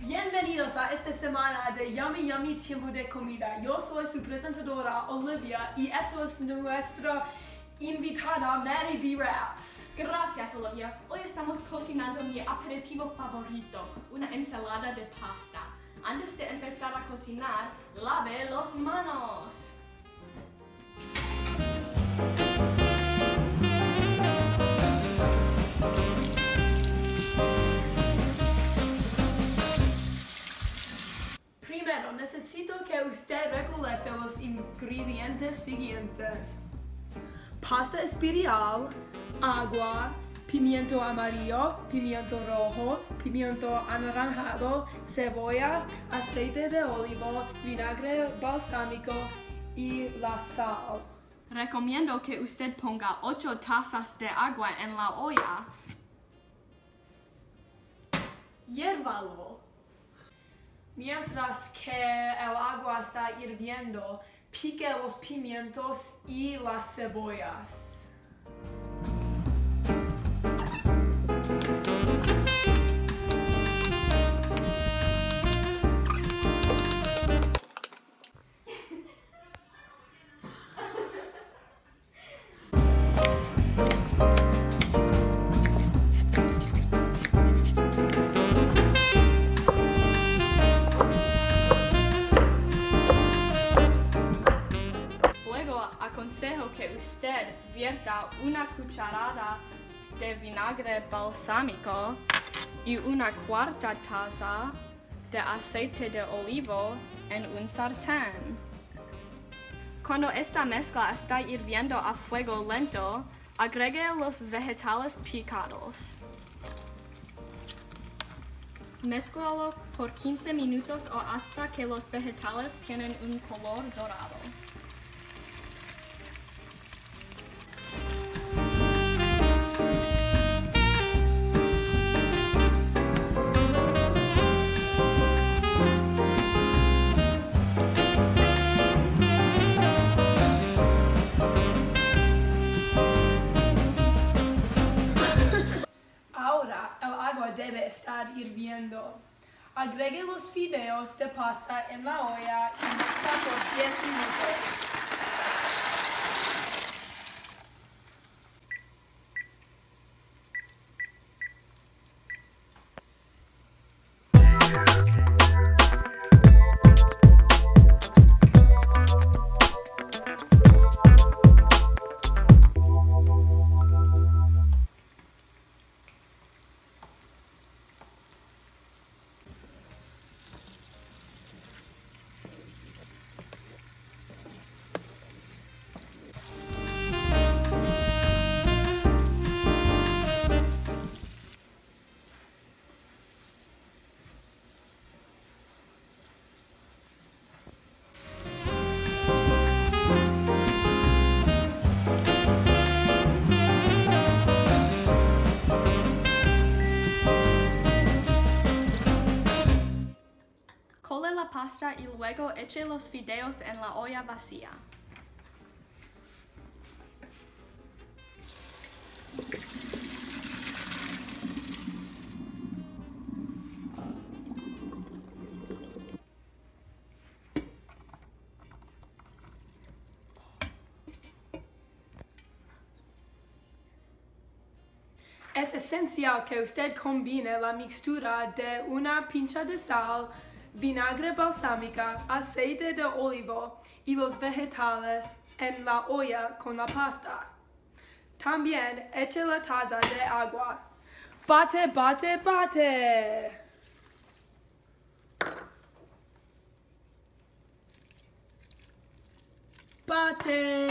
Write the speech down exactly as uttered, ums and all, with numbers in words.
Bienvenidos a esta semana de Yummy Yummy Tiempo de Comida. Yo soy su presentadora Olivia y esta es nuestra invitada Mary B. Raps. Gracias, Olivia. Hoy estamos cocinando mi aperitivo favorito, una ensalada de pasta. Antes de empezar a cocinar, lave las manos. Primero, necesito que usted recolecte los ingredientes siguientes: pasta especial, agua, pimiento amarillo, pimiento rojo, pimiento anaranjado, cebolla, aceite de olivo, vinagre balsámico y la sal. Recomiendo que usted ponga ocho tazas de agua en la olla. Hiérvalo. Mientras que el agua está hirviendo, pique los pimientos y las cebollas. Aconsejo que usted vierta una cucharada de vinagre balsámico y una cuarta taza de aceite de olivo en un sartén. Cuando esta mezcla está hirviendo a fuego lento, agregue los vegetales picados. Mézclalo por quince minutos o hasta que los vegetales tienen un color dorado. Ahora el agua debe estar hirviendo. Agregue los fideos de pasta en la olla y mezcla por diez minutos. Cole la pasta y luego eche los fideos en la olla vacía. Es esencial que usted combine la mixtura de una pincha de sal, vinagre balsámica, aceite de olivo y los vegetales en la olla con la pasta. También eche la taza de agua. Bate, bate, bate. Bate.